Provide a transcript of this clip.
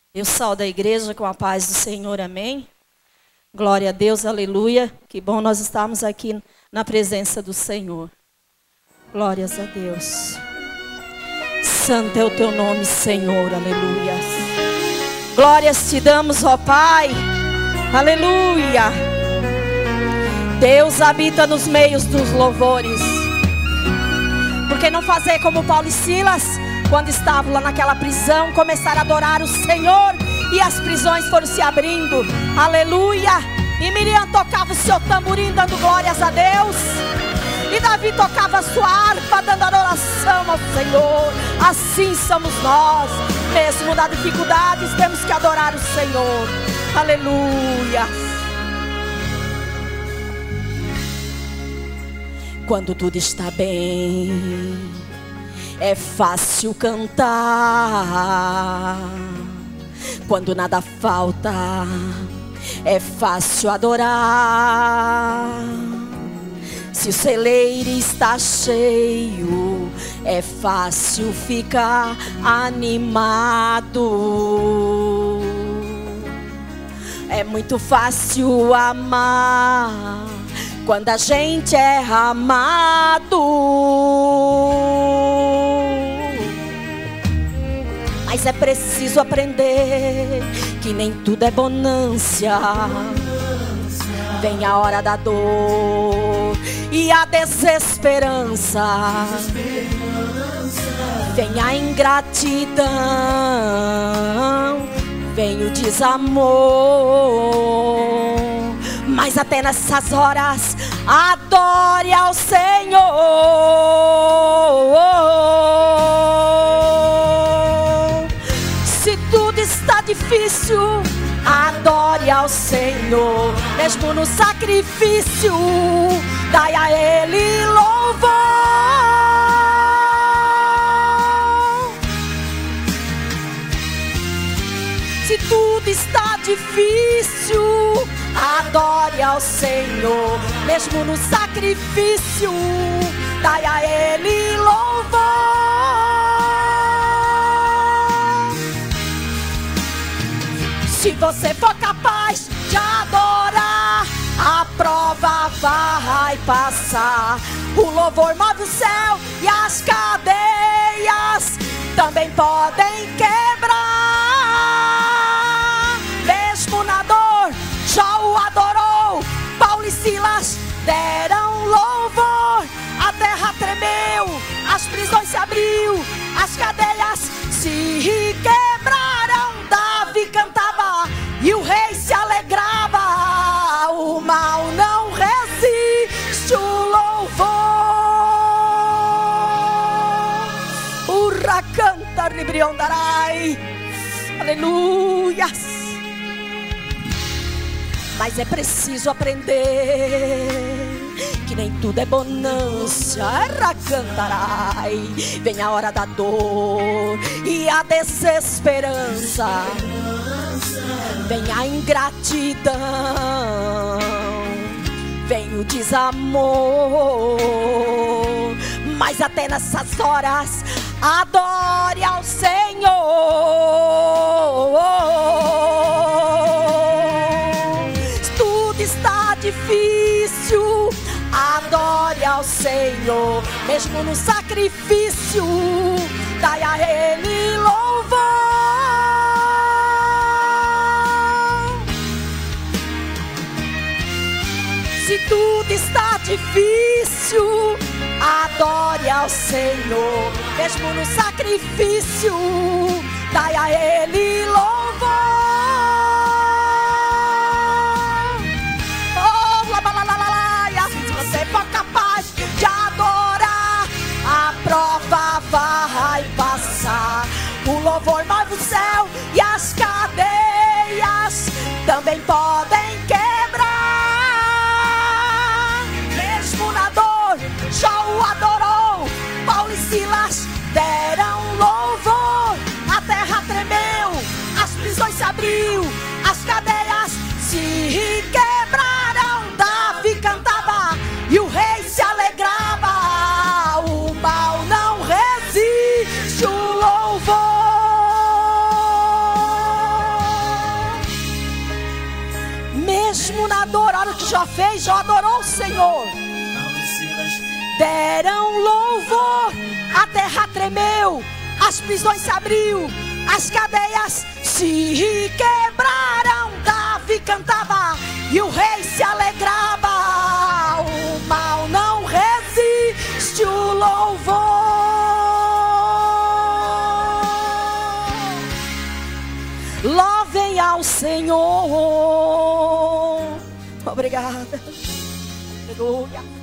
Eu saúdo a igreja com a paz do Senhor, amém? Glória a Deus, aleluia. Que bom nós estarmos aqui na presença do Senhor. Glórias a Deus. Santo é o teu nome, Senhor, aleluia. Glórias te damos, ó Pai, aleluia. Deus habita nos meios dos louvores. Por que não fazer como Paulo e Silas, quando estavam lá naquela prisão, começaram a adorar o Senhor e as prisões foram se abrindo, aleluia. E Miriam tocava o seu tamborim dando glórias a Deus, e Davi tocava a sua harpa dando adoração ao Senhor. Assim somos nós, mesmo na dificuldades temos que adorar o Senhor, aleluia. Quando tudo está bem, é fácil cantar. Quando nada falta, é fácil adorar. Se o celeiro está cheio, é fácil ficar animado. É muito fácil amar quando a gente é amado. Mas é preciso aprender que nem tudo é bonância. Vem a hora da dor e a desesperança. Vem a ingratidão, vem o desamor. Mas até nessas horas, adore ao Senhor. Se tudo está difícil, adore ao Senhor. Mesmo no sacrifício, dai a Ele louvor. Se tudo está difícil, adore ao Senhor. Mesmo no sacrifício, dai a Ele louvor. Se você for capaz de adorar, a prova vai passar. O louvor move o céu e as cadeias também podem quebrar. Mesmo na dor, já o adorou. Paulo e Silas deram louvor. A terra tremeu, as prisões se abriu, as cadeias se quebraram. Davi cantava e o rei se alegrava. O mal não resiste o louvor. Urra canta ribriondarai. Aleluias. Mas é preciso aprender que nem tudo é bonância. Cantarai. Vem a hora da dor e a desesperança. Vem a ingratidão, vem o desamor. Mas até nessas horas, adore ao Senhor. Tudo está difícil, adore ao Senhor. Mesmo no sacrifício, dai a Ele louvor. Se tudo está difícil, adore ao Senhor. Mesmo no sacrifício, dai a Ele louvor. Oh, lá, lá, lá, lá, lá. E assim, se você for capaz de adorar, a prova vai passar. O louvor move o céu e as cadeias também podem quebrar. Mesmo na dor, já o adorou. Paulo e Silas deram louvor. A terra tremeu, as prisões se abriu, as cadeias se quebraram. Davi cantava e o rei se alegrava. O mal não resiste o louvor. mesmo na dor, olha o que Jó fez, Jó adorou o Senhor. Deram louvor, a terra tremeu, as prisões se abriu, as cadeias se quebraram. Davi cantava e o rei se alegrava. O mal não resiste o louvor. Louvem ao Senhor. Obrigada. Aleluia.